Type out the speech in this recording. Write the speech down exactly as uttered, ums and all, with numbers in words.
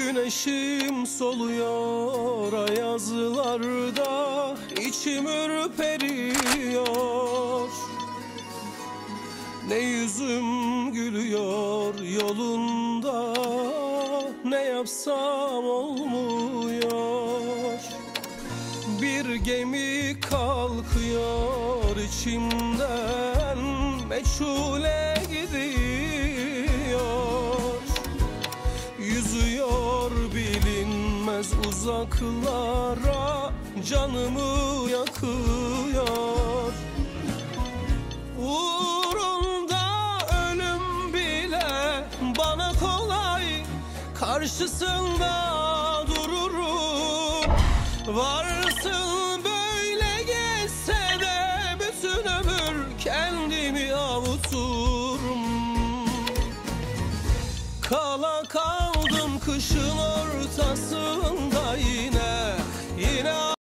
Güneşim soluyor ayazlarda, içim ürperiyor. Ne yüzüm gülüyor yolunda, ne yapsam olmuyor. Bir gemi kalkıyor içimden, meçhule gidiyor. Yüzüyor bilinmez uzaklara, canımı yakıyor. Uğrunda ölüm bile bana kolay, karşısında dururum. Varsın böyle geçse de bütün ömür kendimi avuturum. Kala kaldım kışın ortası,